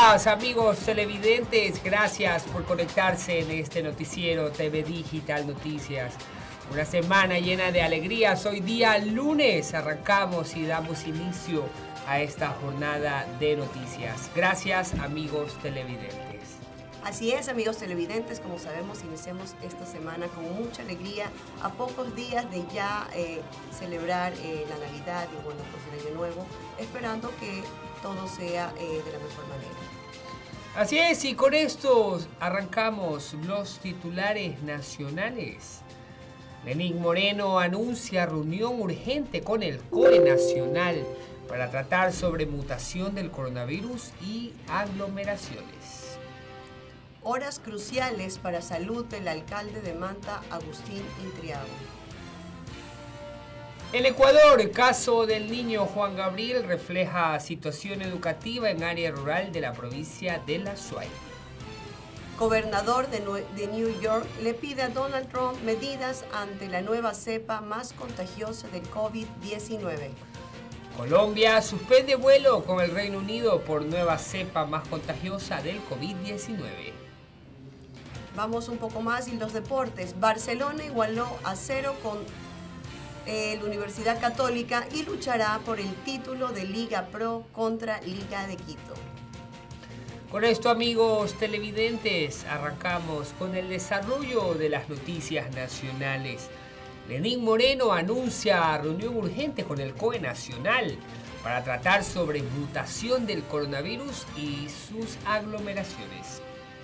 días, amigos televidentes. Gracias por conectarse en este noticiero TV Digital Noticias. Una semana llena de alegrías. Hoy día lunes arrancamos y damos inicio a esta jornada de noticias. Gracias, amigos televidentes. Así es, amigos televidentes, como sabemos, iniciamos esta semana con mucha alegría, a pocos días de ya celebrar la Navidad y bueno, pues el Año Nuevo, esperando que todo sea de la mejor manera. Así es, y con esto arrancamos los titulares nacionales. Lenín Moreno anuncia reunión urgente con el COE Nacional para tratar sobre mutación del coronavirus y aglomeraciones. Horas cruciales para salud del alcalde de Manta, Agustín Intriago. En Ecuador, el caso del niño Juan Gabriel refleja situación educativa en área rural de la provincia de La Suay. Gobernador de New York le pide a Donald Trump medidas ante la nueva cepa más contagiosa del COVID-19. Colombia suspende vuelo con el Reino Unido por nueva cepa más contagiosa del COVID-19. Vamos un poco más y los deportes. Barcelona igualó a 0 con la Universidad Católica y luchará por el título de Liga Pro contra Liga de Quito. Con esto, amigos televidentes, arrancamos con el desarrollo de las noticias nacionales. Lenín Moreno anuncia reunión urgente con el COE Nacional para tratar sobre mutación del coronavirus y sus aglomeraciones.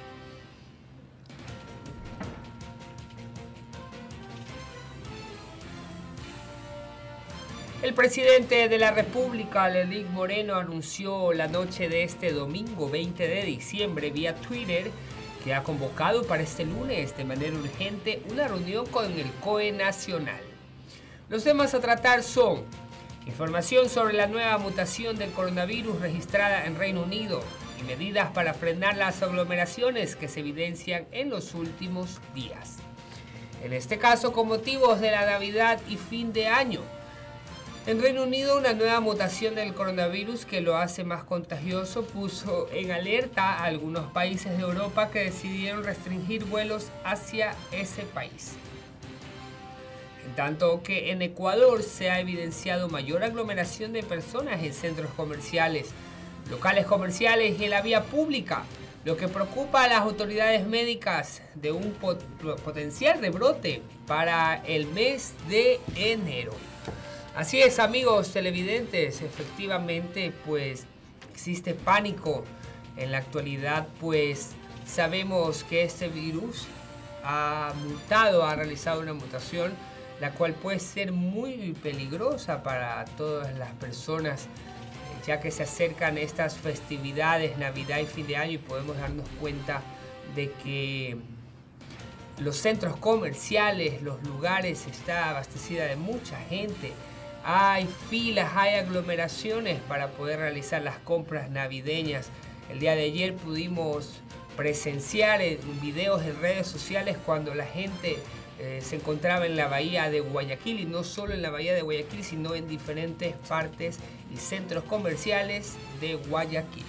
El presidente de la República, Lenín Moreno, anunció la noche de este domingo 20 de diciembre vía Twitter que ha convocado para este lunes de manera urgente una reunión con el COE Nacional. Los temas a tratar son información sobre la nueva mutación del coronavirus registrada en Reino Unido y medidas para frenar las aglomeraciones que se evidencian en los últimos días. En este caso, con motivos de la Navidad y fin de año. En Reino Unido, una nueva mutación del coronavirus que lo hace más contagioso puso en alerta a algunos países de Europa que decidieron restringir vuelos hacia ese país. En tanto que en Ecuador se ha evidenciado mayor aglomeración de personas en centros comerciales, locales comerciales y en la vía pública, lo que preocupa a las autoridades médicas de un potencial rebrote para el mes de enero. Así es, amigos televidentes, efectivamente pues existe pánico en la actualidad, pues sabemos que este virus ha mutado, ha realizado una mutación, la cual puede ser muy peligrosa para todas las personas, ya que se acercan estas festividades, Navidad y fin de año, y podemos darnos cuenta de que los centros comerciales, los lugares, está abastecida de mucha gente. Hay filas, hay aglomeraciones para poder realizar las compras navideñas. El día de ayer pudimos presenciar videos en redes sociales cuando la gente se encontraba en la bahía de Guayaquil, y no solo en la bahía de Guayaquil, sino en diferentes partes y centros comerciales de Guayaquil.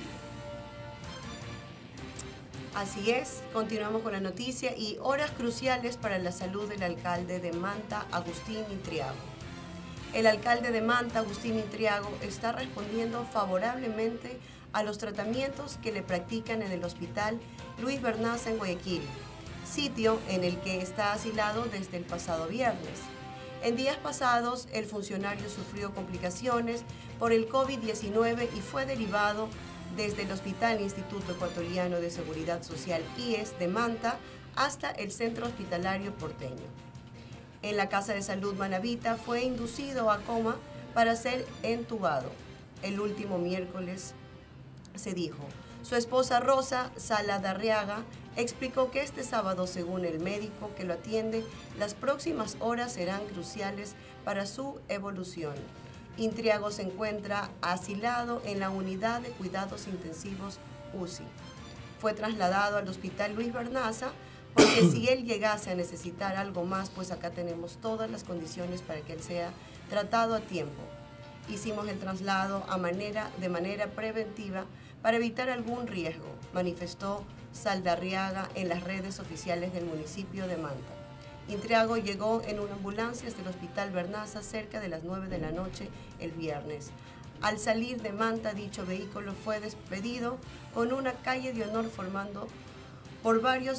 Así es, continuamos con la noticia y horas cruciales para la salud del alcalde de Manta, Agustín Intriago. El alcalde de Manta, Agustín Intriago, está respondiendo favorablemente a los tratamientos que le practican en el hospital Luis Bernaza en Guayaquil, sitio en el que está asilado desde el pasado viernes. En días pasados, el funcionario sufrió complicaciones por el COVID-19 y fue derivado desde el Hospital Instituto Ecuatoriano de Seguridad Social IES de Manta hasta el Centro Hospitalario Porteño. En la Casa de Salud Manavita fue inducido a coma para ser entubado. El último miércoles se dijo. Su esposa Rosa Saladarriaga explicó que este sábado, según el médico que lo atiende, las próximas horas serán cruciales para su evolución. Intriago se encuentra asilado en la unidad de cuidados intensivos UCI. Fue trasladado al Hospital Luis Bernaza porque si él llegase a necesitar algo más, pues acá tenemos todas las condiciones para que él sea tratado a tiempo. Hicimos el traslado de manera preventiva para evitar algún riesgo, manifestó Saldarriaga en las redes oficiales del municipio de Manta. Intriago llegó en una ambulancia hasta el Hospital Bernaza cerca de las 9 de la noche el viernes. Al salir de Manta, dicho vehículo fue despedido con una calle de honor formado por varios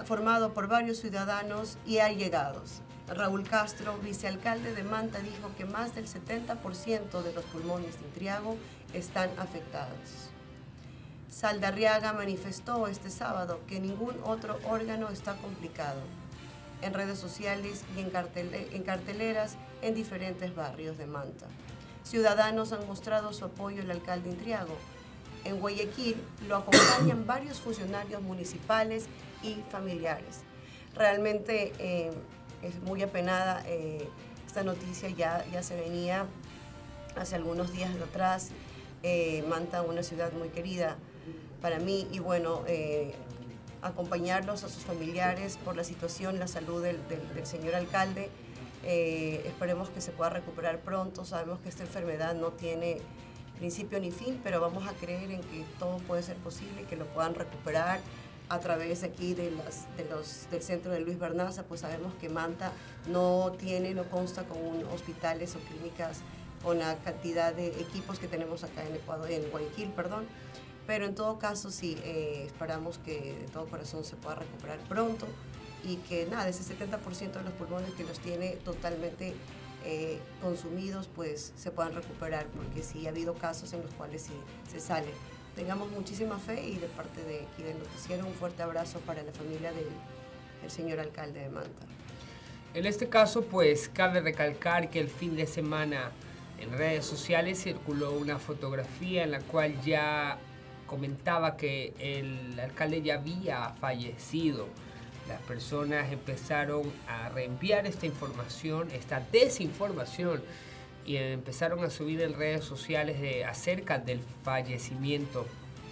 ciudadanos y allegados. Raúl Castro, vicealcalde de Manta, dijo que más del 70% de los pulmones de Intriago están afectados. Saldarriaga manifestó este sábado que ningún otro órgano está complicado. En redes sociales y en carteleras en diferentes barrios de Manta. Ciudadanos han mostrado su apoyo al alcalde Intriago. En Guayaquil lo acompañan varios funcionarios municipales y familiares. Realmente es muy apenada esta noticia, ya se venía hace algunos días atrás. Manta, una ciudad muy querida para mí, y bueno, acompañarlos a sus familiares por la situación, la salud del señor alcalde. Esperemos que se pueda recuperar pronto. Sabemos que esta enfermedad no tiene principio ni fin, pero vamos a creer en que todo puede ser posible y que lo puedan recuperar a través aquí del centro de Luis Bernaza. Pues sabemos que Manta no consta con hospitales o clínicas con la cantidad de equipos que tenemos acá en Ecuador, en Guayaquil, perdón. Pero en todo caso sí, esperamos que de todo corazón se pueda recuperar pronto y que nada, ese 70% de los pulmones que los tiene totalmente consumidos, pues se puedan recuperar, porque sí ha habido casos en los cuales sí se sale. Tengamos muchísima fe, y de parte de aquí del noticiero un fuerte abrazo para la familia del señor alcalde de Manta. En este caso, pues cabe recalcar que el fin de semana en redes sociales circuló una fotografía en la cual ya comentaba que el alcalde ya había fallecido. Las personas empezaron a reenviar esta información, esta desinformación, y empezaron a subir en redes sociales acerca del fallecimiento.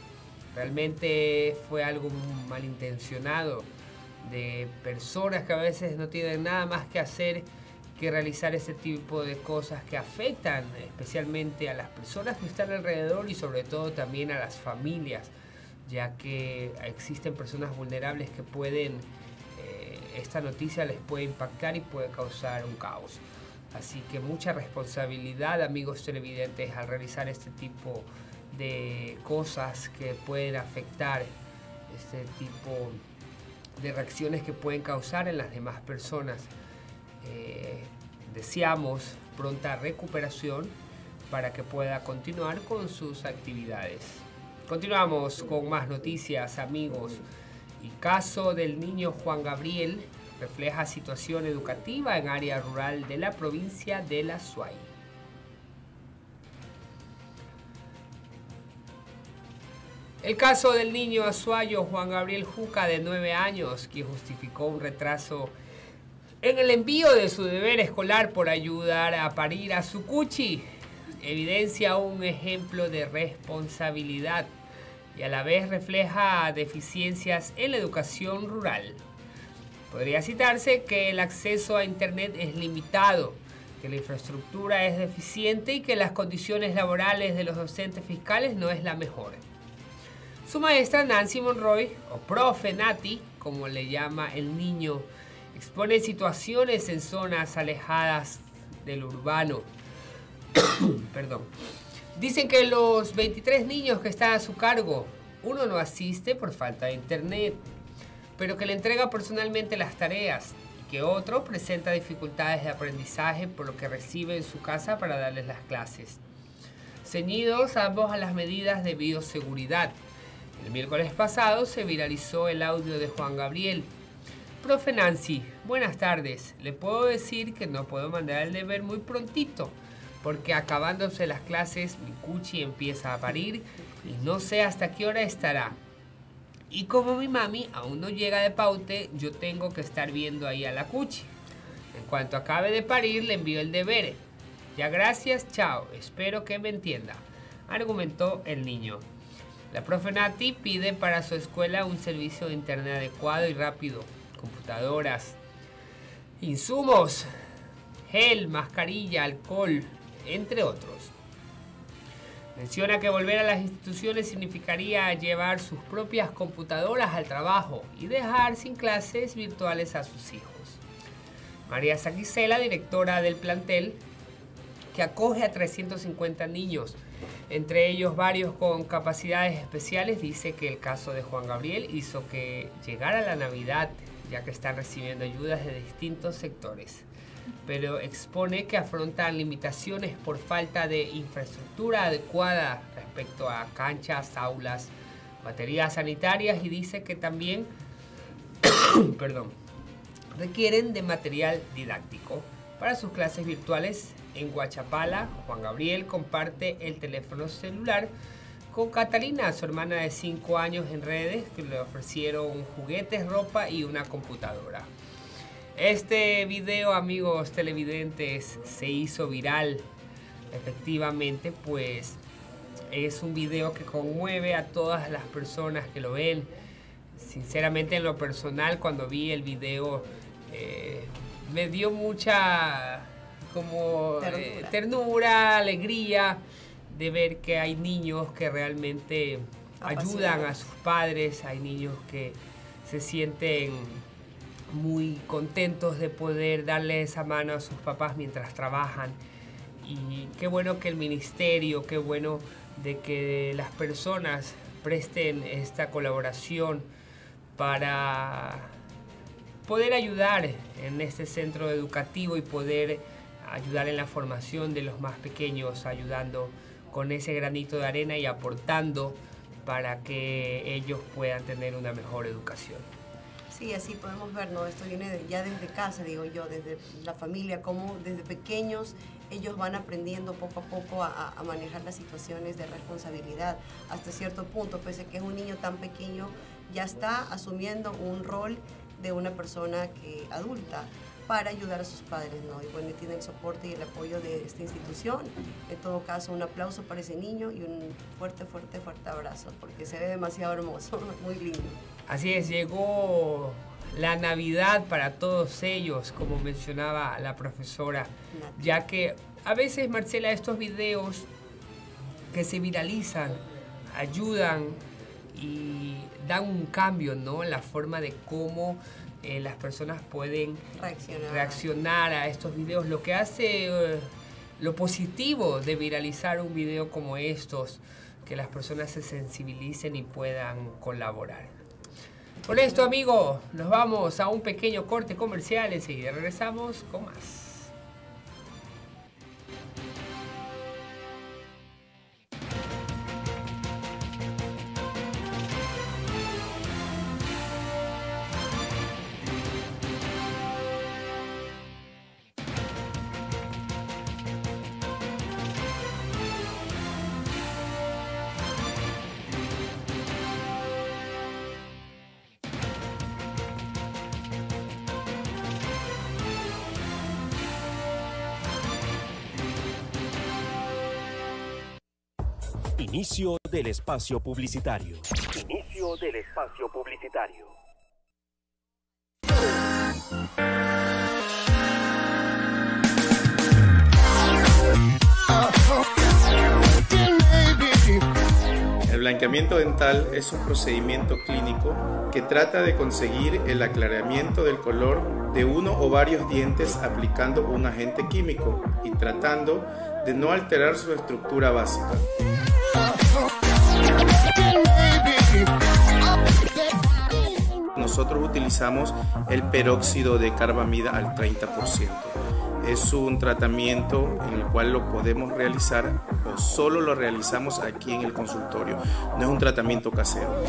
Realmente fue algo malintencionado de personas que a veces no tienen nada más que hacer que realizar este tipo de cosas que afectan especialmente a las personas que están alrededor y sobre todo también a las familias, ya que existen personas vulnerables que esta noticia les puede impactar y puede causar un caos. Así que mucha responsabilidad, amigos televidentes, al realizar este tipo de cosas que pueden afectar, este tipo de reacciones que pueden causar en las demás personas. Deseamos pronta recuperación para que pueda continuar con sus actividades. Continuamos con más noticias, amigos. El caso del niño Juan Gabriel refleja situación educativa en área rural de la provincia de La Suay. El caso del niño azuayo Juan Gabriel Juca, de 9 años, que justificó un retraso en el envío de su deber escolar por ayudar a parir a su cuchi, evidencia un ejemplo de responsabilidad y a la vez refleja deficiencias en la educación rural. Podría citarse que el acceso a Internet es limitado, que la infraestructura es deficiente y que las condiciones laborales de los docentes fiscales no es la mejor. Su maestra Nancy Monroy, o profe Nati, como le llama el niño, expone situaciones en zonas alejadas del urbano. Perdón. Dicen que los 23 niños que están a su cargo, uno no asiste por falta de internet, pero que le entrega personalmente las tareas, y que otro presenta dificultades de aprendizaje por lo que recibe en su casa para darles las clases. Ceñidos ambos a las medidas de bioseguridad. El miércoles pasado se viralizó el audio de Juan Gabriel. Profe Nancy, buenas tardes. Le puedo decir que no puedo mandar el deber muy prontito, porque acabándose las clases mi cuchi empieza a parir y no sé hasta qué hora estará. Y como mi mami aún no llega de Paute, yo tengo que estar viendo ahí a la cuchi. En cuanto acabe de parir, le envío el deber. Ya gracias, chao, espero que me entienda, argumentó el niño. La profe Nati pide para su escuela un servicio de internet adecuado y rápido, computadoras, insumos, gel, mascarilla, alcohol, entre otros. Menciona que volver a las instituciones significaría llevar sus propias computadoras al trabajo y dejar sin clases virtuales a sus hijos. María Saquicela, directora del plantel, que acoge a 350 niños, entre ellos varios con capacidades especiales, dice que el caso de Juan Gabriel hizo que llegara la Navidad, ya que están recibiendo ayudas de distintos sectores, pero expone que afrontan limitaciones por falta de infraestructura adecuada respecto a canchas, aulas, baterías sanitarias, y dice que también requieren de material didáctico para sus clases virtuales. En Guachapala, Juan Gabriel comparte el teléfono celular con Catalina, su hermana de 5 años, en redes, que le ofrecieron juguetes, ropa y una computadora. Este video, amigos televidentes, se hizo viral. Efectivamente, pues es un video que conmueve a todas las personas que lo ven. Sinceramente, en lo personal, cuando vi el video, me dio mucha ternura, alegría de ver que hay niños que realmente ayudan a sus padres, hay niños que se sienten muy contentos de poder darle esa mano a sus papás mientras trabajan. Y qué bueno que el ministerio, qué bueno de que las personas presten esta colaboración para poder ayudar en este centro educativo y poder ayudar en la formación de los más pequeños, ayudando con ese granito de arena y aportando para que ellos puedan tener una mejor educación. Sí, así podemos ver, ¿no? Esto viene ya desde casa, digo yo, desde la familia, como desde pequeños ellos van aprendiendo poco a poco a manejar las situaciones de responsabilidad. Hasta cierto punto, pese a que es un niño tan pequeño, ya está asumiendo un rol de una persona adulta para ayudar a sus padres, ¿no? Y bueno, tiene el soporte y el apoyo de esta institución. En todo caso, un aplauso para ese niño y un fuerte, fuerte, fuerte abrazo, porque se ve demasiado hermoso, muy lindo. Así es, llegó la Navidad para todos ellos, como mencionaba la profesora, ya que a veces, Marcela, estos videos que se viralizan ayudan y dan un cambio, ¿no?, en la forma de cómo las personas pueden reaccionar a estos videos. Lo que hace lo positivo de viralizar un video como estos, que las personas se sensibilicen y puedan colaborar. Con esto, amigos, nos vamos a un pequeño corte comercial. Enseguida regresamos con más. Inicio del espacio publicitario. Inicio del espacio publicitario. El blanqueamiento dental es un procedimiento clínico que trata de conseguir el aclaramiento del color de uno o varios dientes aplicando un agente químico y tratando de no alterar su estructura básica. Nosotros utilizamos el peróxido de carbamida al 30%. Es un tratamiento en el cual lo podemos realizar o solo lo realizamos aquí en el consultorio. No es un tratamiento casero.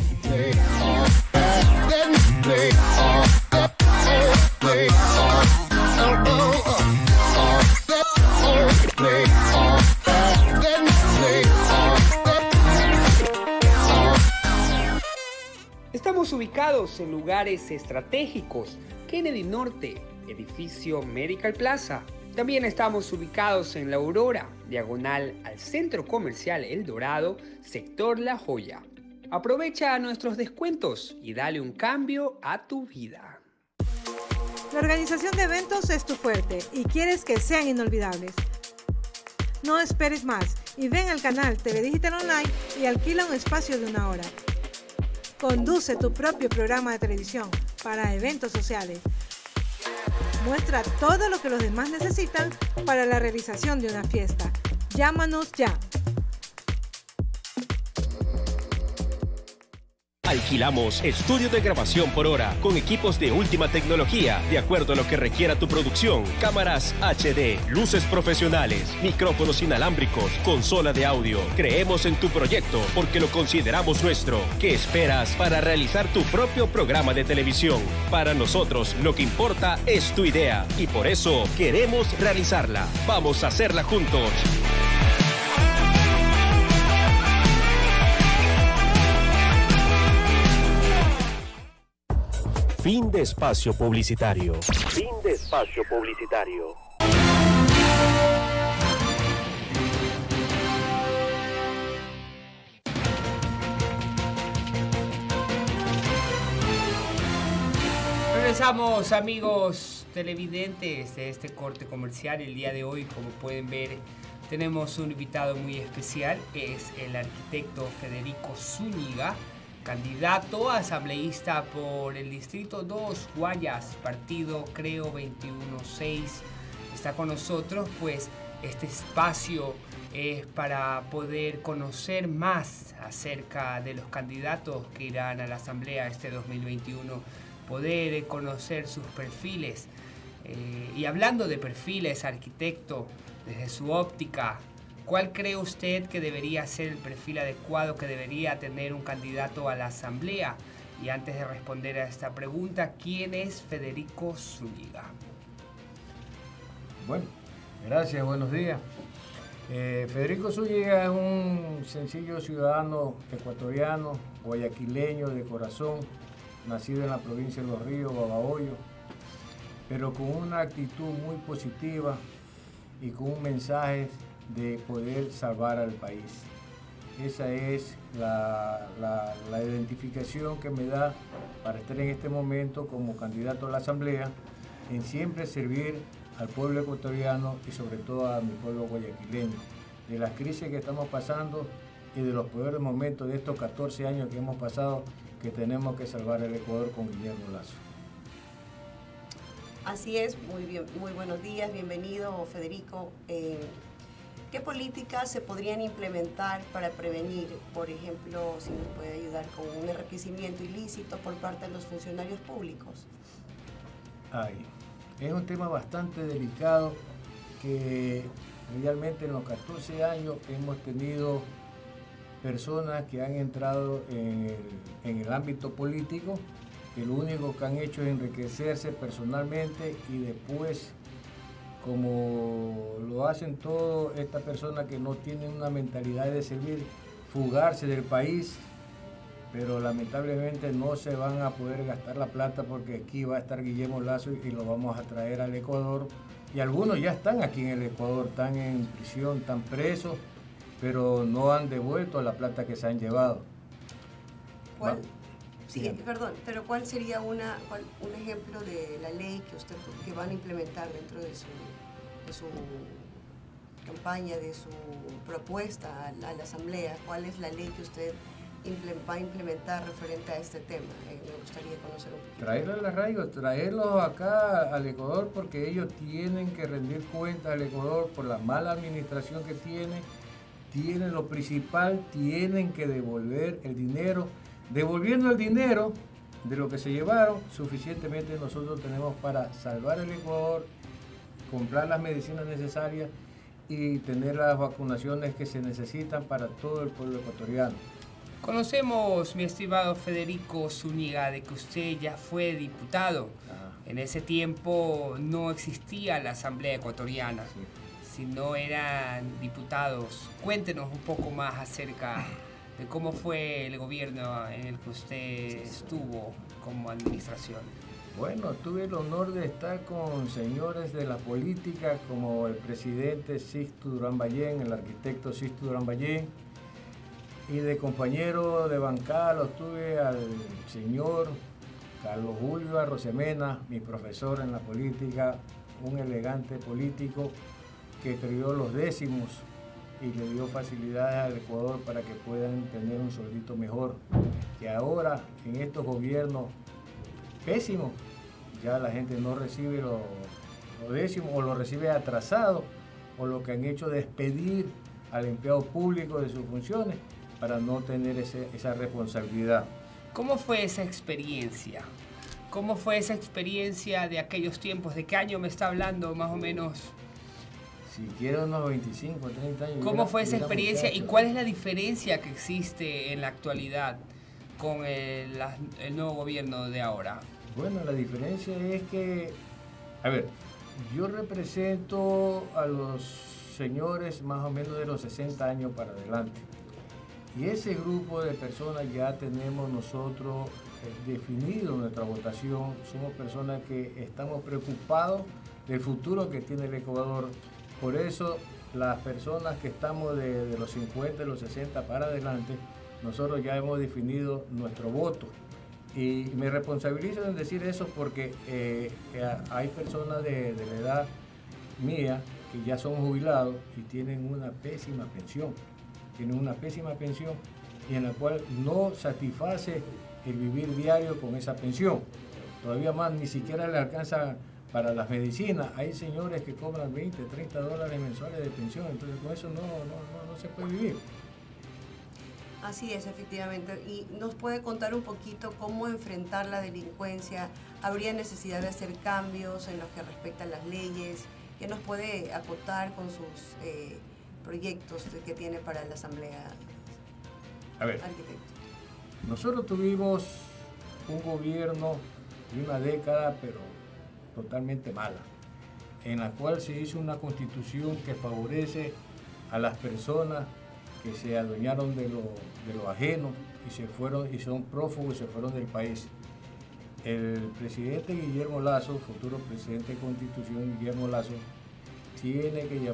Estamos ubicados en lugares estratégicos: Kennedy Norte, edificio Medical Plaza. También estamos ubicados en La Aurora, diagonal al Centro Comercial El Dorado, sector La Joya. Aprovecha nuestros descuentos y dale un cambio a tu vida. La organización de eventos es tu fuerte y quieres que sean inolvidables. No esperes más y ven al canal TV Digital Online y alquila un espacio de 1 hora. Conduce tu propio programa de televisión para eventos sociales. Muestra todo lo que los demás necesitan para la realización de una fiesta. Llámanos ya. Alquilamos estudio de grabación por hora con equipos de última tecnología, de acuerdo a lo que requiera tu producción. Cámaras HD, luces profesionales, micrófonos inalámbricos, consola de audio. Creemos en tu proyecto porque lo consideramos nuestro. ¿Qué esperas para realizar tu propio programa de televisión? Para nosotros lo que importa es tu idea y por eso queremos realizarla. Vamos a hacerla juntos. Fin de espacio publicitario. Fin de espacio publicitario. Regresamos, amigos televidentes, de este corte comercial. El día de hoy, como pueden ver, tenemos un invitado muy especial. Es el arquitecto Federico Zúñiga, candidato a asambleísta por el Distrito 2, Guayas, partido Creo 216. Está con nosotros, pues este espacio es para poder conocer más acerca de los candidatos que irán a la asamblea este 2021, poder conocer sus perfiles. Y hablando de perfiles, arquitecto, desde su óptica, ¿cuál cree usted que debería ser el perfil adecuado que debería tener un candidato a la asamblea? Y antes de responder a esta pregunta, ¿quién es Federico Zúñiga? Bueno, gracias, buenos días. Federico Zúñiga es un sencillo ciudadano ecuatoriano, guayaquileño de corazón, nacido en la provincia de Los Ríos, Babahoyo, pero con una actitud muy positiva y con un mensaje de poder salvar al país. Esa es la identificación que me da para estar en este momento como candidato a la asamblea, en siempre servir al pueblo ecuatoriano y sobre todo a mi pueblo guayaquileño, de las crisis que estamos pasando y de los peores momentos de estos 14 años que hemos pasado, que tenemos que salvar el Ecuador con Guillermo Lasso. Así es, muy bien, muy buenos días, bienvenido Federico. ¿Qué políticas se podrían implementar para prevenir, por ejemplo, si nos puede ayudar con un enriquecimiento ilícito por parte de los funcionarios públicos? Es un tema bastante delicado que realmente en los 14 años hemos tenido personas que han entrado en el ámbito político, que lo único que han hecho es enriquecerse personalmente y después, como lo hacen todas estas personas que no tienen una mentalidad de servir, fugarse del país, pero lamentablemente no se van a poder gastar la plata porque aquí va a estar Guillermo Lasso y lo vamos a traer al Ecuador. Y algunos ya están aquí en el Ecuador, están en prisión, están presos, pero no han devuelto la plata que se han llevado. ¿Cuál? Sí, perdón, pero ¿cuál sería un ejemplo de la ley que van a implementar dentro de su campaña, de su propuesta a la asamblea? ¿Cuál es la ley que usted va a implementar referente a este tema? Me gustaría conocer un poquito. Traerlos a la radio, traerlos acá al Ecuador, porque ellos tienen que rendir cuentas al Ecuador por la mala administración que tienen lo principal, tienen que devolver el dinero. Devolviendo el dinero de lo que se llevaron, suficientemente nosotros tenemos para salvar el Ecuador, comprar las medicinas necesarias y tener las vacunaciones que se necesitan para todo el pueblo ecuatoriano. Conocemos, mi estimado Federico Zúñiga, de que usted ya fue diputado. En ese tiempo no existía la Asamblea Ecuatoriana, sino eran diputados. Cuéntenos un poco más acerca de cómo fue el gobierno en el que usted estuvo como administración. Bueno, tuve el honor de estar con señores de la política como el presidente Sixto Durán Ballén, el arquitecto Sixto Durán Ballén, y de compañero de bancada los tuve al señor Carlos Julio Arrosemena, mi profesor en la política, un elegante político que crió los décimos y le dio facilidades al Ecuador para que puedan tener un sueldito mejor. Que ahora, en estos gobiernos pésimos, ya la gente no recibe lo décimo o lo recibe atrasado, o lo que han hecho de despedir al empleado público de sus funciones para no tener esa responsabilidad. ¿Cómo fue esa experiencia? ¿Cómo fue esa experiencia de aquellos tiempos? ¿De qué año me está hablando más o menos? Si quiero unos 25, 30 años. ¿Cómo fue esa experiencia y cuál es la diferencia que existe en la actualidad con el nuevo gobierno de ahora? Bueno, la diferencia es que, a ver, yo represento a los señores más o menos de los 60 años para adelante. Y ese grupo de personas ya tenemos nosotros definido nuestra votación. Somos personas que estamos preocupados del futuro que tiene el Ecuador. Por eso las personas que estamos de los 50, de los 60 para adelante, nosotros ya hemos definido nuestro voto. Y me responsabilizo en decir eso porque hay personas de la edad mía que ya son jubilados y tienen una pésima pensión. Tienen una pésima pensión y en la cual no satisface el vivir diario con esa pensión. Todavía más, ni siquiera le alcanza para las medicinas. Hay señores que cobran 20, 30 dólares mensuales de pensión, entonces con eso no se puede vivir. Así es, efectivamente. ¿Y nos puede contar un poquito cómo enfrentar la delincuencia? ¿Habría necesidad de hacer cambios en lo que respecta a las leyes? ¿Qué nos puede acotar con sus proyectos que tiene para la Asamblea? A ver, arquitecto. Nosotros tuvimos un gobierno de una década, pero totalmente mala, en la cual se hizo una constitución que favorece a las personas que se adueñaron de lo ajeno y se fueron y son prófugos y se fueron del país. El presidente Guillermo Lasso, futuro presidente de Constitución Guillermo Lasso, tiene que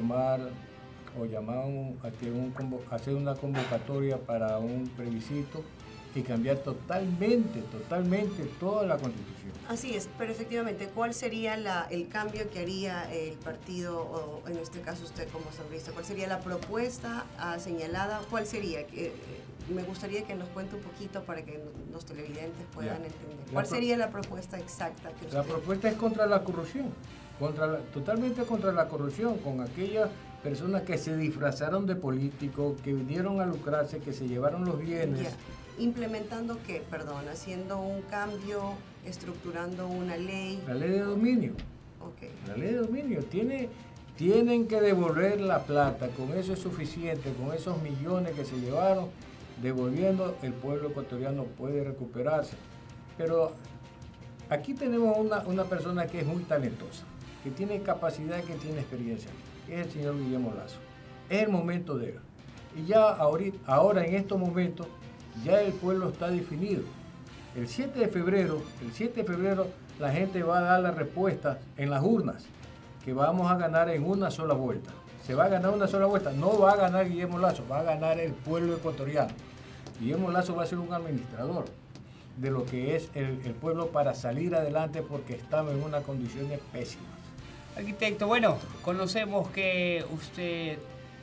hacer una convocatoria para un plebiscito y cambiar totalmente toda la Constitución. Así es, pero efectivamente, ¿cuál sería el cambio que haría el partido, o en este caso usted como asambleísta? ¿Cuál sería la propuesta señalada? ¿Cuál sería? Me gustaría que nos cuente un poquito para que los televidentes puedan entender. ¿Cuál sería la propuesta exacta que usted... La propuesta es contra la corrupción, totalmente contra la corrupción, con aquellas personas que se disfrazaron de políticos, que vinieron a lucrarse, que se llevaron los bienes. Ya. ¿Implementando qué? Perdón, haciendo un cambio, estructurando una ley. La ley de dominio. Okay. La ley de dominio. Tienen que devolver la plata, con eso es suficiente, con esos millones que se llevaron, devolviendo, el pueblo ecuatoriano puede recuperarse. Pero aquí tenemos una persona que es muy talentosa, que tiene capacidad, que tiene experiencia, que es el señor Guillermo Lasso. Es el momento de él. Y ya ahora en estos momentos, ya el pueblo está definido. El 7 de febrero, la gente va a dar la respuesta en las urnas, que vamos a ganar en una sola vuelta. Se va a ganar una sola vuelta. No va a ganar Guillermo Lasso, va a ganar el pueblo ecuatoriano. Guillermo Lasso va a ser un administrador de lo que es el pueblo para salir adelante, porque estamos en unas condiciones pésimas. Arquitecto, bueno, conocemos que usted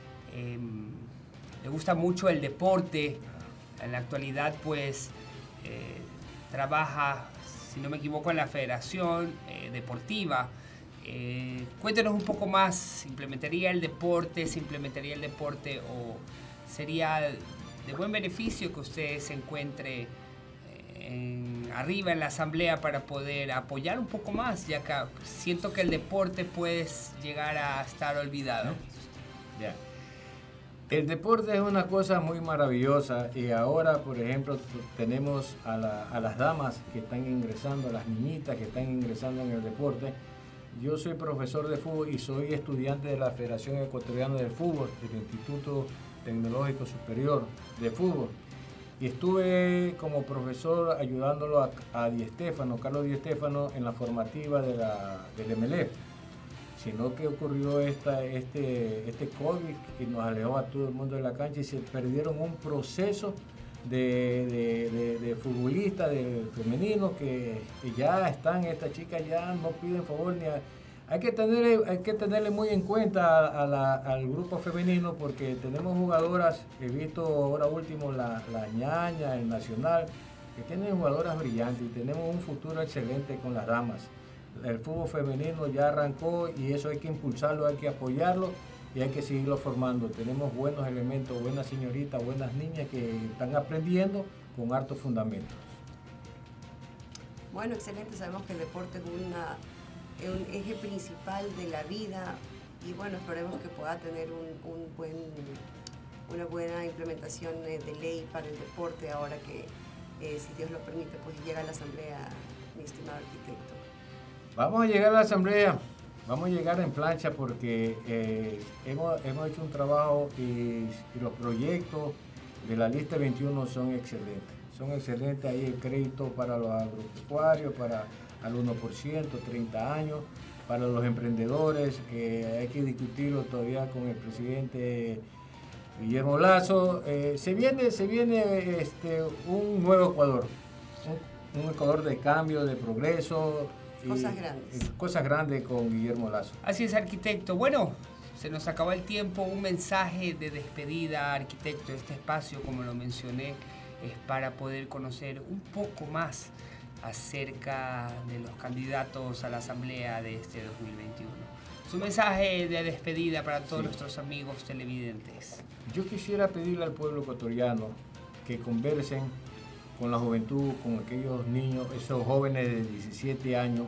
le gusta mucho el deporte. En la actualidad, pues, trabaja, si no me equivoco, en la Federación Deportiva. Cuéntenos un poco más, ¿se implementaría el deporte o sería de buen beneficio que usted se encuentre arriba en la Asamblea para poder apoyar un poco más, ya que siento que el deporte puede llegar a estar olvidado? Ya. El deporte es una cosa muy maravillosa y ahora, por ejemplo, tenemos a las damas que están ingresando, a las niñitas que están ingresando en el deporte. Yo soy profesor de fútbol y soy estudiante de la Federación Ecuatoriana del Fútbol, del Instituto Tecnológico Superior de Fútbol. Y estuve como profesor ayudándolo a Di Stéfano, Carlos Di Stéfano, en la formativa del MLE. Sino que ocurrió este COVID y nos alejó a todo el mundo de la cancha y se perdieron un proceso de futbolistas, de femeninos, que ya están, estas chicas ya no piden favor Hay que tenerle muy en cuenta al grupo femenino, porque tenemos jugadoras, he visto ahora último la Ñaña, el Nacional, que tienen jugadoras brillantes y tenemos un futuro excelente con las damas. El fútbol femenino ya arrancó y eso hay que impulsarlo, hay que apoyarlo y hay que seguirlo formando. Tenemos buenos elementos, buenas señoritas, buenas niñas que están aprendiendo con hartos fundamentos. Bueno, excelente. Sabemos que el deporte es un eje principal de la vida y bueno, esperemos que pueda tener una buena implementación de ley para el deporte ahora que, si Dios lo permite, pues llega a la asamblea, mi estimado arquitecto. Vamos a llegar a la asamblea, vamos a llegar en plancha porque hemos hecho un trabajo y los proyectos de la lista 21 son excelentes. Son excelentes, ahí el crédito para los agropecuarios, para al 1%, 30 años, para los emprendedores, que hay que discutirlo todavía con el presidente Guillermo Lasso. Se viene un nuevo Ecuador, un Ecuador de cambio, de progreso. Cosas grandes. Cosas grandes con Guillermo Lasso. Así es, arquitecto. Bueno, se nos acabó el tiempo. Un mensaje de despedida, arquitecto. Este espacio, como lo mencioné, es para poder conocer un poco más acerca de los candidatos a la asamblea de este 2021. Su mensaje de despedida para todos nuestros amigos televidentes. Yo quisiera pedirle al pueblo ecuatoriano que conversen con la juventud, con aquellos niños, esos jóvenes de 17 años,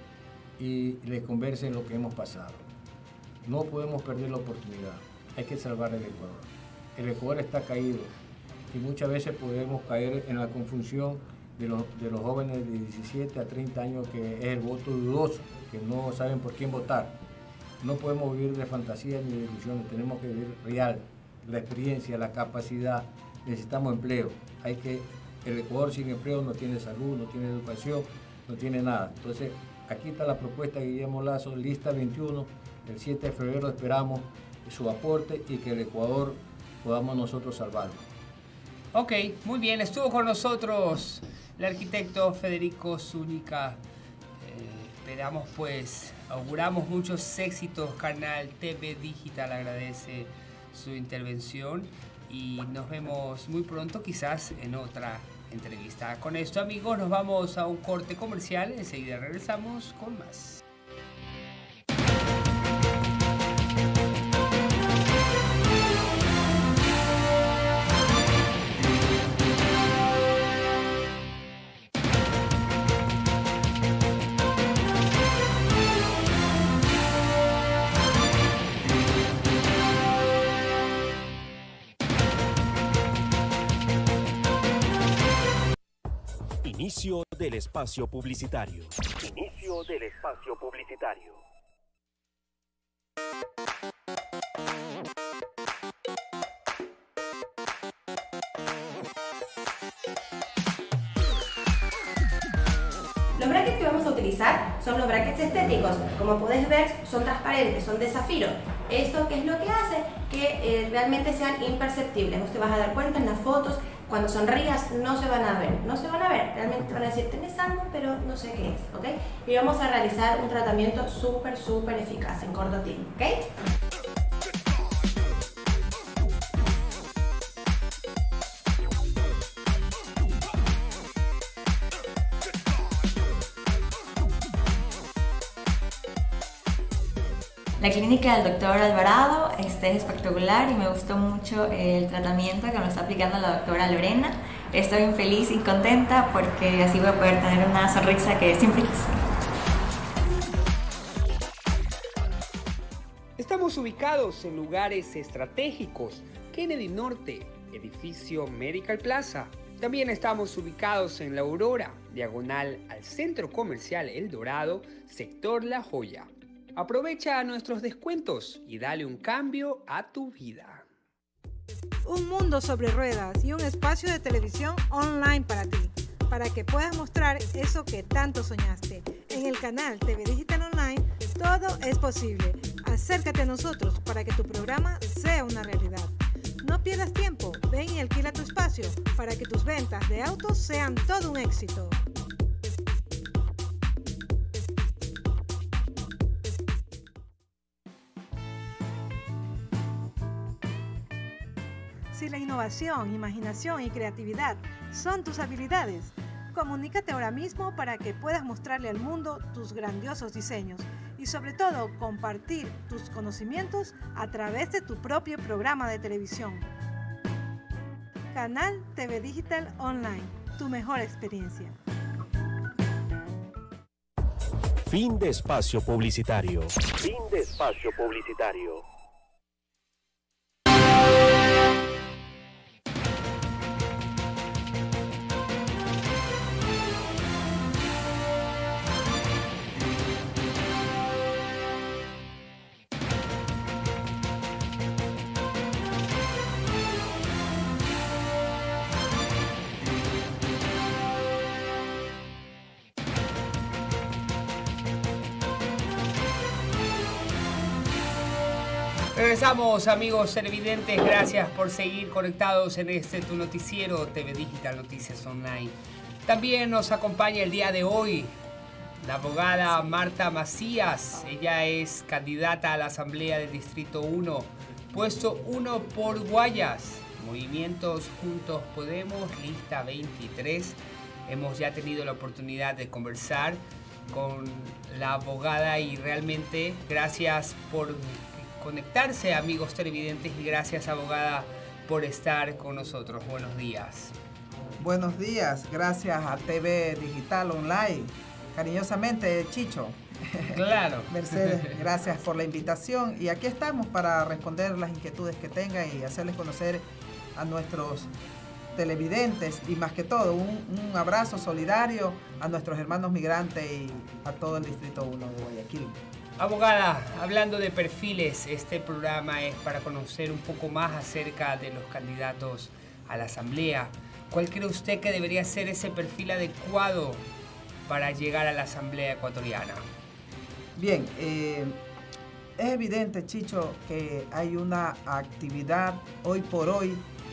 y les conversen lo que hemos pasado. No podemos perder la oportunidad, hay que salvar el Ecuador. El Ecuador está caído y muchas veces podemos caer en la confusión de los jóvenes de 17 a 30 años, que es el voto dudoso, que no saben por quién votar. No podemos vivir de fantasía ni de ilusiones, tenemos que vivir real, la experiencia, la capacidad. Necesitamos empleo. El Ecuador sin empleo no tiene salud, no tiene educación, no tiene nada. Entonces, aquí está la propuesta de Guillermo Lasso, lista 21, el 7 de febrero esperamos su aporte y que el Ecuador podamos nosotros salvarlo. Ok, muy bien, estuvo con nosotros el arquitecto Federico Zúñiga. Esperamos pues, auguramos muchos éxitos. Canal TV Digital agradece su intervención y nos vemos muy pronto, quizás en otra entrevista. Con esto, amigos, nos vamos a un corte comercial, enseguida regresamos con más. Inicio del espacio publicitario. Inicio del espacio publicitario. Los brackets que vamos a utilizar son los brackets estéticos. Como podés ver, son transparentes, son de zafiro. ¿Esto qué es lo que hace? Que realmente sean imperceptibles. Vos te vas a dar cuenta en las fotos, cuando sonrías no se van a ver, realmente te van a decir tenés algo pero no sé qué es, ¿ok? Y vamos a realizar un tratamiento súper eficaz en corto tiempo, ¿ok? La clínica del doctor Alvarado es espectacular y me gustó mucho el tratamiento que me está aplicando la doctora Lorena. Estoy feliz y contenta porque así voy a poder tener una sonrisa que siempre quise. Estamos ubicados en lugares estratégicos: Kennedy Norte, edificio Medical Plaza. También estamos ubicados en La Aurora, diagonal al Centro Comercial El Dorado, sector La Joya. Aprovecha nuestros descuentos y dale un cambio a tu vida. Un mundo sobre ruedas y un espacio de televisión online para ti, para que puedas mostrar eso que tanto soñaste. En el canal TV Digital Online todo es posible. Acércate a nosotros para que tu programa sea una realidad. No pierdas tiempo, ven y alquila tu espacio para que tus ventas de autos sean todo un éxito. Si la innovación, imaginación y creatividad son tus habilidades, comunícate ahora mismo para que puedas mostrarle al mundo tus grandiosos diseños y sobre todo compartir tus conocimientos a través de tu propio programa de televisión. Canal TV Digital Online, tu mejor experiencia. Fin de espacio publicitario. Fin de espacio publicitario. Regresamos, amigos televidentes, gracias por seguir conectados en tu noticiero TV Digital Noticias Online. También nos acompaña el día de hoy la abogada Marta Macías. Ella es candidata a la Asamblea del Distrito 1, puesto 1 por Guayas, Movimientos Juntos Podemos, lista 23. Hemos ya tenido la oportunidad de conversar con la abogada y realmente gracias por conectarse, amigos televidentes, y gracias, abogada, por estar con nosotros. Buenos días. Buenos días, gracias a TV Digital Online. Cariñosamente, Chicho. Claro. Mercedes, gracias por la invitación. Y aquí estamos para responder las inquietudes que tengan y hacerles conocer a nuestros televidentes. Y más que todo, un abrazo solidario a nuestros hermanos migrantes y a todo el Distrito 1 de Guayaquil. Abogada, hablando de perfiles, este programa es para conocer un poco más acerca de los candidatos a la Asamblea. ¿Cuál cree usted que debería ser ese perfil adecuado para llegar a la Asamblea ecuatoriana? Bien, es evidente, Chicho, que hay una actividad hoy por hoy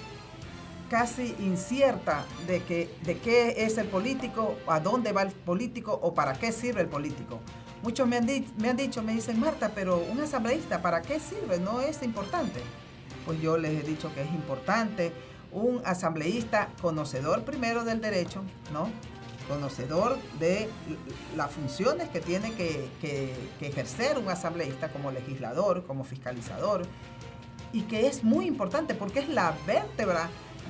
casi incierta de qué es el político, a dónde va el político o para qué sirve el político. Muchos me han dicho, me dicen, Marta, pero un asambleísta, ¿para qué sirve? ¿No es importante? Pues yo les he dicho que es importante un asambleísta conocedor primero del derecho, ¿no? Conocedor de las funciones que tiene que ejercer un asambleísta como legislador, como fiscalizador, y que es muy importante porque es la vértebra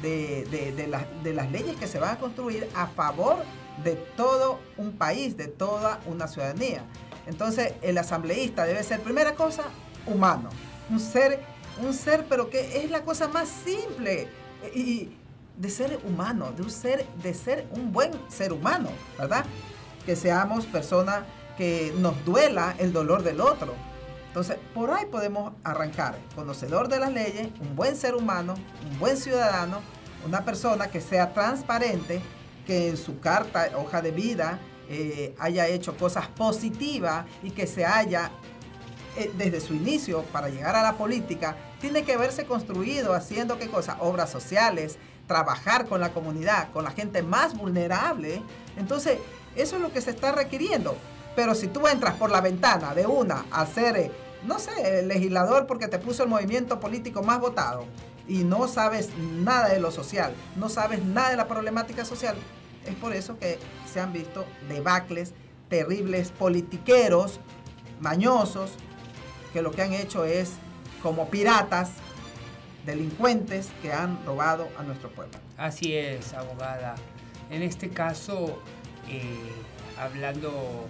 de las leyes que se van a construir a favor de todo un país, de toda una ciudadanía. Entonces, el asambleísta debe ser, primera cosa, humano, un ser, pero que es la cosa más simple y de ser humano, de ser un buen ser humano, ¿verdad? Que seamos personas que nos duela el dolor del otro. Entonces, por ahí podemos arrancar, conocedor de las leyes, un buen ser humano, un buen ciudadano, una persona que sea transparente, que en su carta, hoja de vida, haya hecho cosas positivas y que se haya, desde su inicio, para llegar a la política, tiene que haberse construido haciendo ¿qué cosa? Obras sociales, trabajar con la comunidad, con la gente más vulnerable. Entonces, eso es lo que se está requiriendo. Pero si tú entras por la ventana de una a ser, no sé, legislador porque te puso el movimiento político más votado y no sabes nada de lo social, no sabes nada de la problemática social, es por eso que se han visto debacles terribles, politiqueros, mañosos, que lo que han hecho es como piratas, delincuentes que han robado a nuestro pueblo. Así es, abogada. En este caso, hablando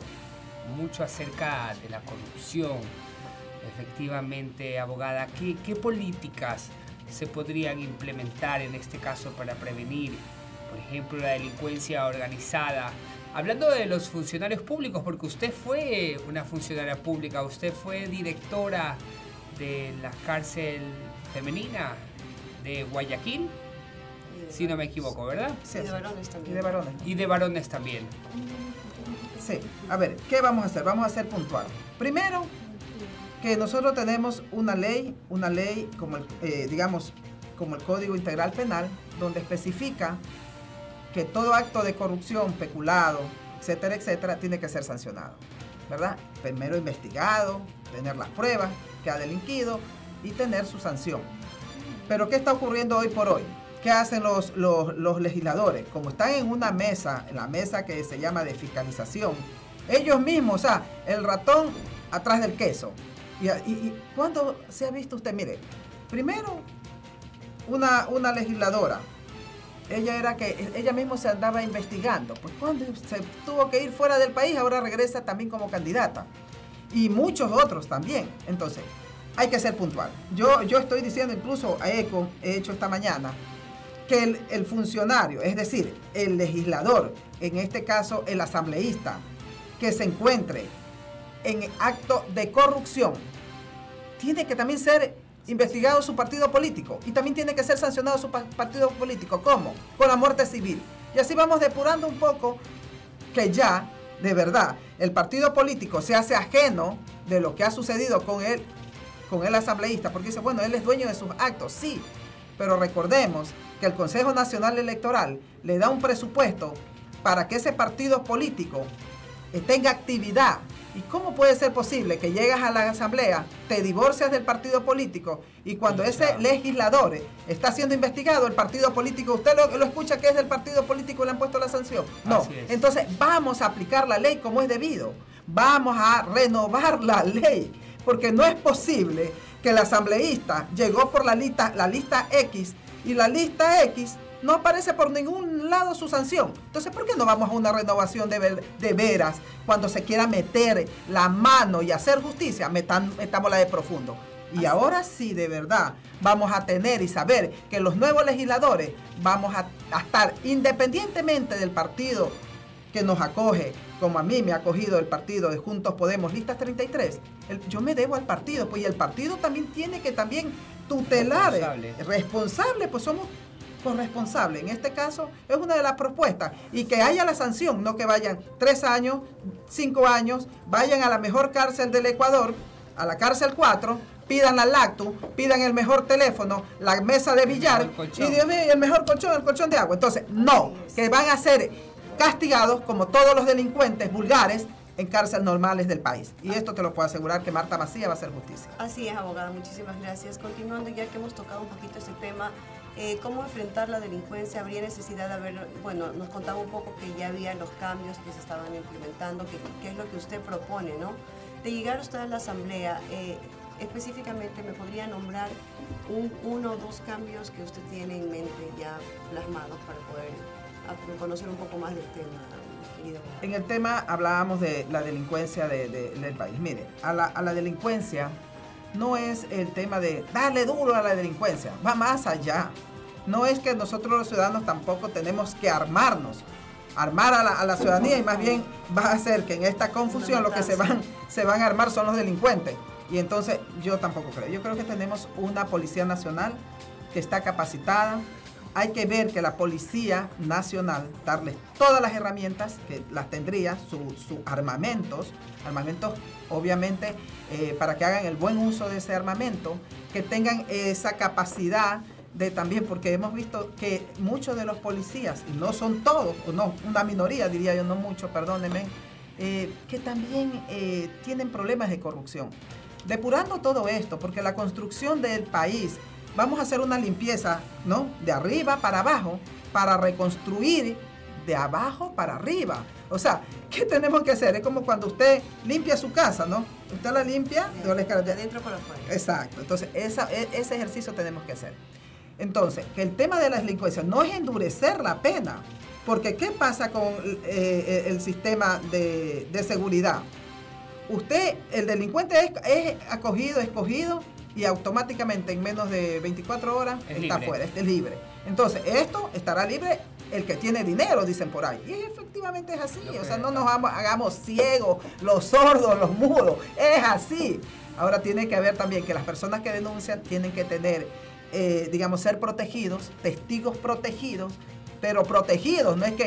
mucho acerca de la corrupción, efectivamente, abogada, ¿qué políticas se podrían implementar en este caso para prevenir, por ejemplo, la delincuencia organizada? Hablando de los funcionarios públicos, porque usted fue una funcionaria pública, usted fue directora de la cárcel femenina de Guayaquil, si no me equivoco, ¿verdad? Sí, y de varones también. Y de varones. Y de varones también. Sí, a ver, ¿qué vamos a hacer? Vamos a ser puntuales. Primero, que nosotros tenemos una ley como como el Código Integral Penal, donde especifica que todo acto de corrupción, peculado, etcétera, etcétera, tiene que ser sancionado, ¿verdad? Primero investigado, tener las pruebas que ha delinquido y tener su sanción. Pero ¿qué está ocurriendo hoy por hoy? ¿Qué hacen los legisladores? Como están en una mesa, en la mesa que se llama de fiscalización, ellos mismos, o sea, el ratón atrás del queso. ¿Y cuándo se ha visto usted? Mire, primero, una legisladora, ella misma se andaba investigando. Pues cuando se tuvo que ir fuera del país, ahora regresa también como candidata. Y muchos otros también. Entonces, hay que ser puntual. Yo estoy diciendo, incluso a ECO, he hecho esta mañana, que el funcionario, es decir, el legislador, en este caso el asambleísta, que se encuentre en acto de corrupción, tiene que también ser investigado su partido político y también tiene que ser sancionado su partido político. ¿Cómo? Con la muerte civil. Y así vamos depurando un poco que ya, de verdad, el partido político se hace ajeno de lo que ha sucedido con el asambleísta, porque dice, bueno, él es dueño de sus actos, sí, pero recordemos que el Consejo Nacional Electoral le da un presupuesto para que ese partido político tenga actividad. ¿Y cómo puede ser posible que llegas a la asamblea, te divorcias del partido político y cuando ese legislador está siendo investigado, el partido político, usted lo escucha que es del partido político y le han puesto la sanción? No. Entonces vamos a aplicar la ley como es debido. Vamos a renovar la ley, porque no es posible que el asambleísta llegó por la lista X y la lista X no aparece por ningún lado su sanción. Entonces, ¿por qué no vamos a una renovación de veras? Cuando se quiera meter la mano y hacer justicia, metámosla de profundo. Y ahora sí, de verdad, vamos a tener y saber que los nuevos legisladores vamos a estar, independientemente del partido que nos acoge, como a mí me ha acogido el partido de Juntos Podemos, Listas 33, yo me debo al partido, pues y el partido también tiene que tutelar, responsable, pues somos corresponsable. En este caso es una de las propuestas y que haya la sanción, no que vayan 3 años, 5 años, vayan a la mejor cárcel del Ecuador, a la cárcel 4, pidan la lacto, pidan el mejor teléfono, la mesa de billar y Dios mío, el mejor colchón, el colchón de agua. Entonces, no, que van a ser castigados como todos los delincuentes vulgares en cárceles normales del país. Y esto te lo puedo asegurar que Marta Macía va a hacer justicia. Así es, abogada, muchísimas gracias. Continuando, ya que hemos tocado un poquito este tema, ¿cómo enfrentar la delincuencia? ¿Habría necesidad de haber, bueno, nos contaba un poco que ya había los cambios que se estaban implementando, qué es lo que usted propone, ¿no? De llegar usted a la asamblea, específicamente, ¿me podría nombrar 1 o 2 cambios que usted tiene en mente ya plasmados para poder conocer un poco más del tema, querido? En el tema hablábamos de la delincuencia del país. Mire, a la delincuencia no es el tema de darle duro a la delincuencia, va más allá. No es que nosotros los ciudadanos tampoco tenemos que armar a la ciudadanía, y más bien va a hacer que en esta confusión lo que se van a armar son los delincuentes. Y entonces yo tampoco creo. Yo creo que tenemos una Policía Nacional que está capacitada. Hay que ver que la Policía Nacional, darles todas las herramientas que las tendría, sus armamentos obviamente para que hagan el buen uso de ese armamento, que tengan esa capacidad de también, porque hemos visto que muchos de los policías, y no son todos, o no, una minoría diría yo, no muchos, perdónenme, que también tienen problemas de corrupción. Depurando todo esto, porque la construcción del país, vamos a hacer una limpieza, ¿no? De arriba para abajo, para reconstruir de abajo para arriba. O sea, ¿qué tenemos que hacer? Es como cuando usted limpia su casa, ¿no? Usted la limpia de adentro para afuera. Exacto. Entonces, ese ejercicio tenemos que hacer. Entonces, que el tema de la delincuencia no es endurecer la pena, porque ¿qué pasa con el sistema de seguridad? Usted, el delincuente es escogido y automáticamente en menos de 24 horas está fuera, es libre. Entonces, esto estará libre el que tiene dinero, dicen por ahí. Y efectivamente es así. O sea, no nos hagamos ciegos, los sordos, los mudos. Es así. Ahora tiene que haber también que las personas que denuncian tienen que tener, digamos, ser protegidos, testigos protegidos, pero protegidos. No es que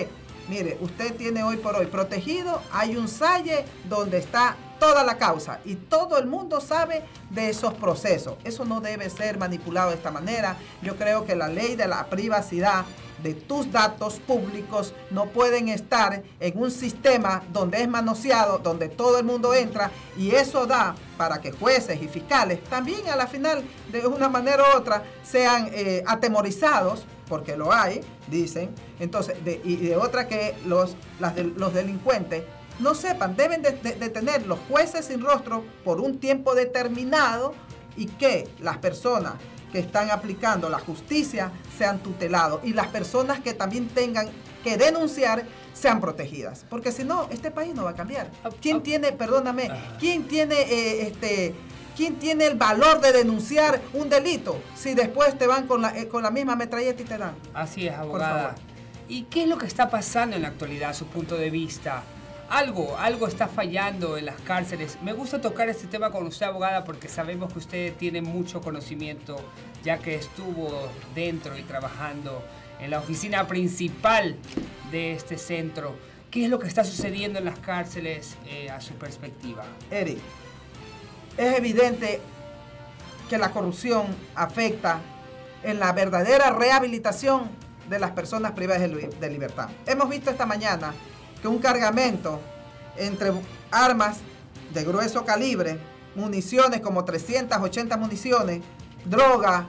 Mire, usted tiene hoy por hoy protegido, hay un salle donde está toda la causa y todo el mundo sabe de esos procesos. Eso no debe ser manipulado de esta manera. Yo creo que la ley de la privacidad de tus datos públicos no pueden estar en un sistema donde es manoseado, donde todo el mundo entra, y eso da para que jueces y fiscales también a la final, de una manera u otra, sean atemorizados, porque lo hay, dicen. Entonces, y de otra que los delincuentes no sepan, deben de tener los jueces sin rostro por un tiempo determinado, y que las personas que están aplicando la justicia sean tutelados y las personas que también tengan que denunciar sean protegidas, porque si no, este país no va a cambiar. ¿Quién tiene, perdóname, quién tiene el valor de denunciar un delito si después te van con la misma metralleta y te dan? Así es, abogada. ¿Y qué es lo que está pasando en la actualidad a su punto de vista? Algo está fallando en las cárceles. Me gusta tocar este tema con usted, abogada, porque sabemos que usted tiene mucho conocimiento, ya que estuvo dentro y trabajando en la oficina principal de este centro. ¿Qué es lo que está sucediendo en las cárceles a su perspectiva? Eric, es evidente que la corrupción afecta en la verdadera rehabilitación de las personas privadas de libertad. Hemos visto esta mañana que un cargamento entre armas de grueso calibre, municiones como 380 municiones, droga,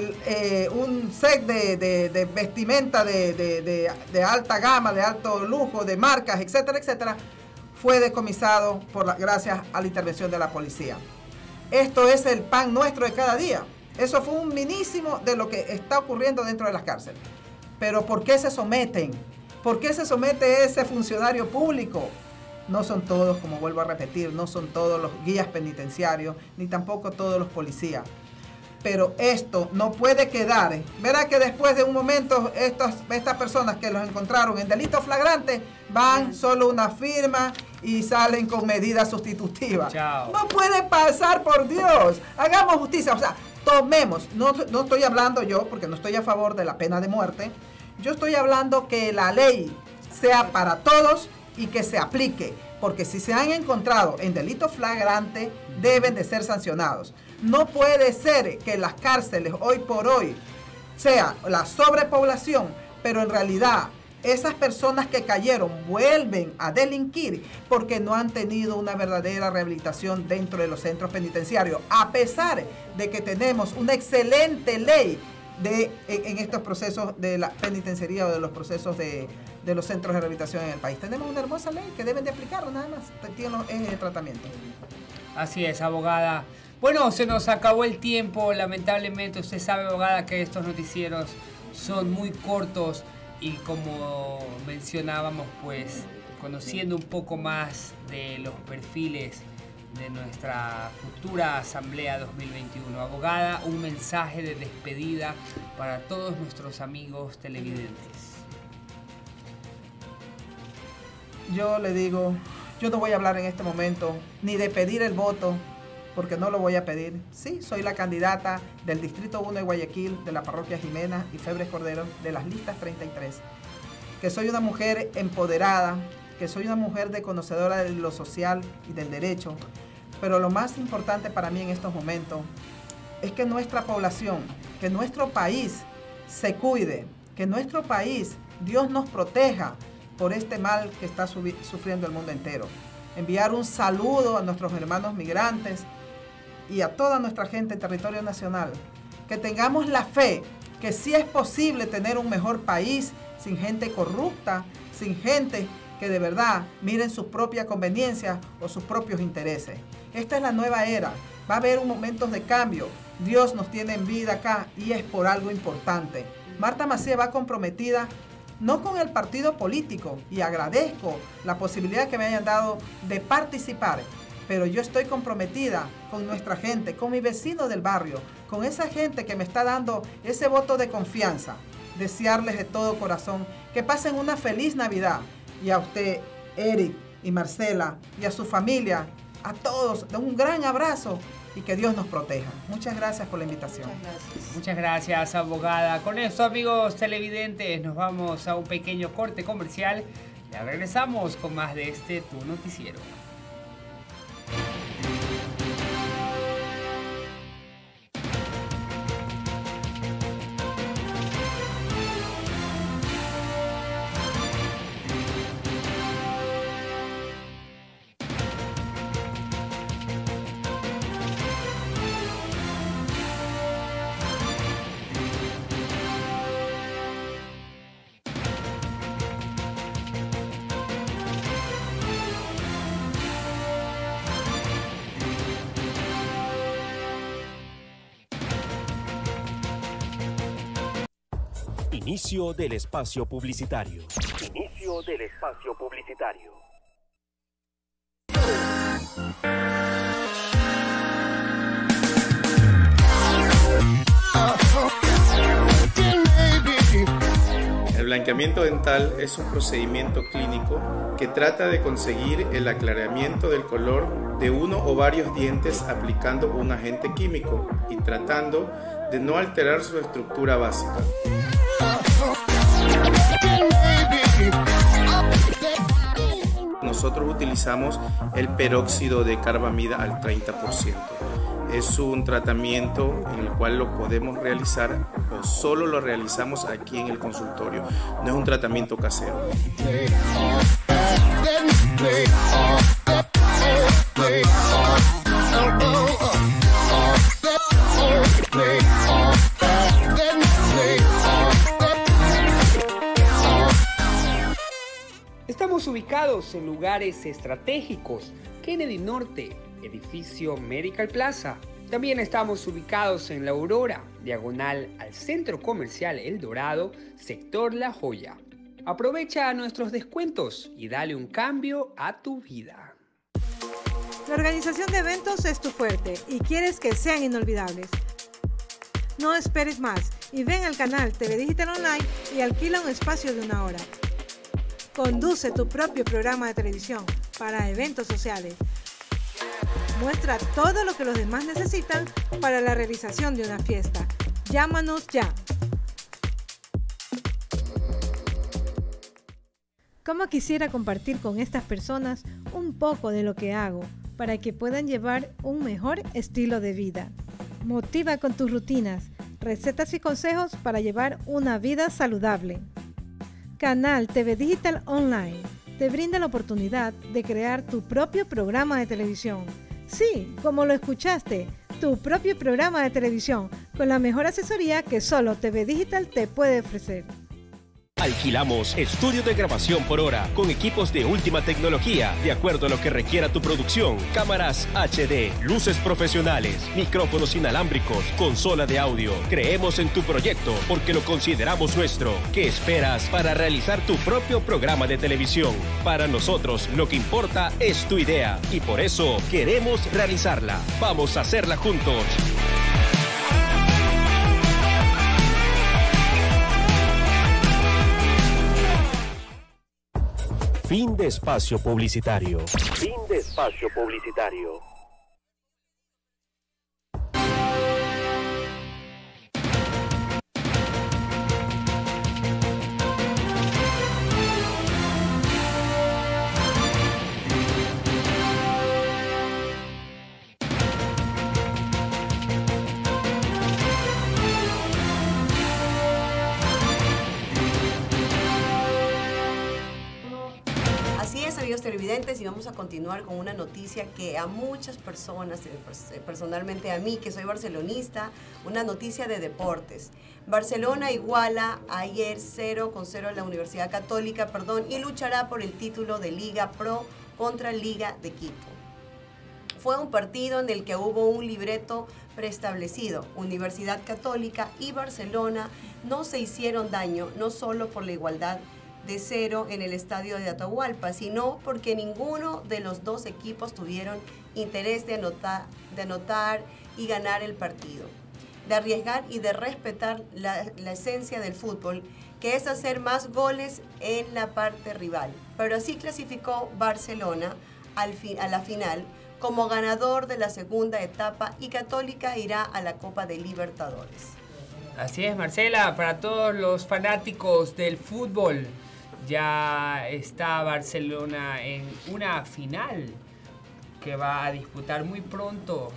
un set de vestimenta de alta gama, de alto lujo, de marcas, etcétera, etcétera, fue decomisado gracias a la intervención de la policía. Esto es el pan nuestro de cada día. Eso fue un minísimo de lo que está ocurriendo dentro de las cárceles. Pero ¿por qué se someten? ¿Por qué se somete ese funcionario público? No son todos, como vuelvo a repetir, no son todos los guías penitenciarios, ni tampoco todos los policías. Pero esto no puede quedar. Verá que después de un momento, estas personas que los encontraron en delito flagrante, van solo una firma y salen con medidas sustitutivas. Chao. No puede pasar, por Dios. Hagamos justicia. O sea, tomemos, no estoy hablando yo, porque no estoy a favor de la pena de muerte. Yo estoy hablando que la ley sea para todos y que se aplique, porque si se han encontrado en delito flagrante, deben de ser sancionados. No puede ser que las cárceles hoy por hoy sea la sobrepoblación, pero en realidad esas personas que cayeron vuelven a delinquir porque no han tenido una verdadera rehabilitación dentro de los centros penitenciarios, a pesar de que tenemos una excelente ley en estos procesos de la penitenciaría o de los procesos de los centros de rehabilitación en el país. Tenemos una hermosa ley que deben de aplicarlo, nada más, tienen los ejes de tratamiento. Así es, abogada. Bueno, se nos acabó el tiempo, lamentablemente. Usted sabe, abogada, que estos noticieros son muy cortos y como mencionábamos, pues, conociendo un poco más de los perfiles de nuestra futura Asamblea 2021. Abogada, un mensaje de despedida para todos nuestros amigos televidentes. Yo le digo, yo no voy a hablar en este momento ni de pedir el voto, porque no lo voy a pedir. Sí, soy la candidata del Distrito 1 de Guayaquil, de la Parroquia Jimena y Febres Cordero, de las listas 33. Que soy una mujer empoderada, que soy una mujer de conocedora de lo social y del derecho, pero lo más importante para mí en estos momentos es que nuestra población, que nuestro país se cuide, que nuestro país, Dios nos proteja por este mal que está sufriendo el mundo entero. Enviar un saludo a nuestros hermanos migrantes y a toda nuestra gente en territorio nacional. Que tengamos la fe que sí es posible tener un mejor país sin gente corrupta, sin gente que de verdad miren sus propias conveniencias o sus propios intereses. Esta es la nueva era. Va a haber momentos de cambio. Dios nos tiene en vida acá y es por algo importante. Marta Macié va comprometida no con el partido político, y agradezco la posibilidad que me hayan dado de participar, pero yo estoy comprometida con nuestra gente, con mi vecino del barrio, con esa gente que me está dando ese voto de confianza. Desearles de todo corazón que pasen una feliz Navidad, y a usted, Eric y Marcela, y a su familia, a todos, un gran abrazo y que Dios nos proteja. Muchas gracias por la invitación. Muchas gracias, abogada. Con esto, amigos televidentes, nos vamos a un pequeño corte comercial. Ya regresamos con más de Tu Noticiero. Inicio del espacio publicitario. Inicio del espacio publicitario. El blanqueamiento dental es un procedimiento clínico que trata de conseguir el aclaramiento del color de uno o varios dientes aplicando un agente químico y tratando de no alterar su estructura básica. Nosotros utilizamos el peróxido de carbamida al 30%. Es un tratamiento en el cual lo podemos realizar o solo lo realizamos aquí en el consultorio. No es un tratamiento casero. Estamos ubicados en lugares estratégicos: Kennedy Norte, edificio Medical Plaza. También estamos ubicados en La Aurora, diagonal al Centro Comercial El Dorado, sector La Joya. Aprovecha nuestros descuentos y dale un cambio a tu vida. La organización de eventos es tu fuerte y quieres que sean inolvidables. No esperes más y ven al canal TV Digital Online y alquila un espacio de 1 hora. Conduce tu propio programa de televisión para eventos sociales. Muestra todo lo que los demás necesitan para la realización de una fiesta. Llámanos ya. Como quisiera compartir con estas personas un poco de lo que hago para que puedan llevar un mejor estilo de vida. Motiva con tus rutinas, recetas y consejos para llevar una vida saludable. Canal TV Digital Online te brinda la oportunidad de crear tu propio programa de televisión. Sí, como lo escuchaste, tu propio programa de televisión con la mejor asesoría que solo TV Digital te puede ofrecer. Alquilamos estudio de grabación por hora con equipos de última tecnología, de acuerdo a lo que requiera tu producción. Cámaras HD, luces profesionales, micrófonos inalámbricos, consola de audio. Creemos en tu proyecto porque lo consideramos nuestro. ¿Qué esperas para realizar tu propio programa de televisión? Para nosotros lo que importa es tu idea y por eso queremos realizarla. Vamos a hacerla juntos. Fin de espacio publicitario. Fin de espacio publicitario. Televidentes, y vamos a continuar con una noticia que a muchas personas, personalmente a mí que soy barcelonista, una noticia de deportes. Barcelona iguala ayer 0-0 a la Universidad Católica, y luchará por el título de Liga Pro contra Liga de Quito. Fue un partido en el que hubo un libreto preestablecido. Universidad Católica y Barcelona no se hicieron daño, no solo por la igualdad de 0 en el estadio de Atahualpa, sino porque ninguno de los dos equipos tuvieron interés de anotar y ganar el partido, de arriesgar y de respetar la esencia del fútbol, que es hacer más goles en la parte rival. Pero así clasificó Barcelona a la final como ganador de la segunda etapa y Católica irá a la Copa de Libertadores. Así es, Marcela, para todos los fanáticos del fútbol, ya está Barcelona en una final que va a disputar muy pronto.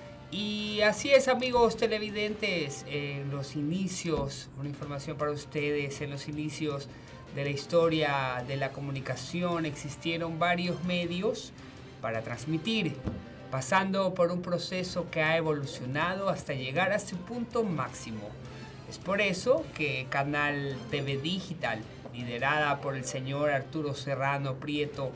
Y así es, amigos televidentes, en los inicios, una información para ustedes, en los inicios de la historia de la comunicación existieron varios medios para transmitir, pasando por un proceso que ha evolucionado hasta llegar a su punto máximo. Es por eso que Canal TV Digital, liderada por el señor Arturo Serrano Prieto,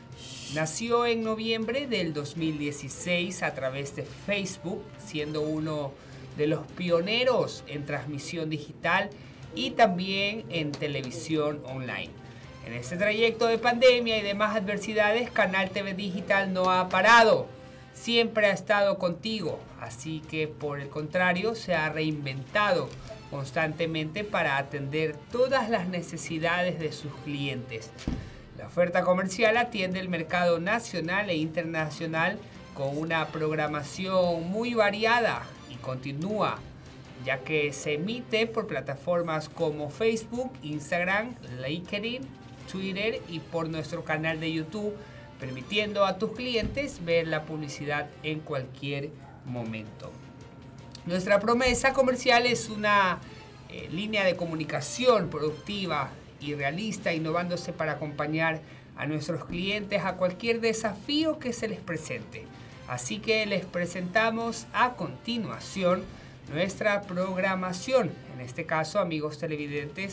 nació en noviembre del 2016 a través de Facebook, siendo uno de los pioneros en transmisión digital y también en televisión online. En este trayecto de pandemia y demás adversidades, Canal TV Digital no ha parado, siempre ha estado contigo, así que por el contrario se ha reinventado constantemente para atender todas las necesidades de sus clientes. La oferta comercial atiende el mercado nacional e internacional con una programación muy variada y continúa, ya que se emite por plataformas como Facebook, Instagram, LinkedIn, Twitter y por nuestro canal de YouTube, permitiendo a tus clientes ver la publicidad en cualquier momento. Nuestra promesa comercial es una línea de comunicación productiva y realista, innovándose para acompañar a nuestros clientes a cualquier desafío que se les presente. Así que les presentamos a continuación nuestra programación. En este caso, amigos televidentes,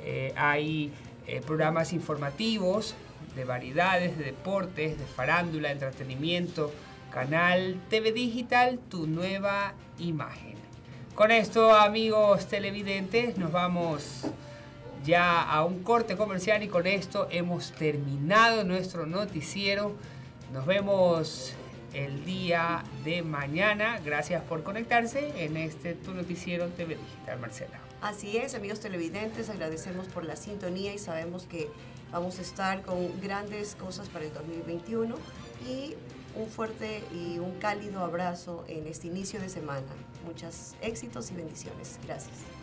hay programas informativos de variedades, de deportes, de farándula, entretenimiento. Canal TV Digital, tu nueva imagen. Con esto, amigos televidentes, nos vamos ya a un corte comercial y con esto hemos terminado nuestro noticiero. Nos vemos el día de mañana. Gracias por conectarse en tu noticiero TV Digital, Marcela. Así es, amigos televidentes, agradecemos por la sintonía y sabemos que vamos a estar con grandes cosas para el 2021 y un fuerte y un cálido abrazo en este inicio de semana. Muchos éxitos y bendiciones. Gracias.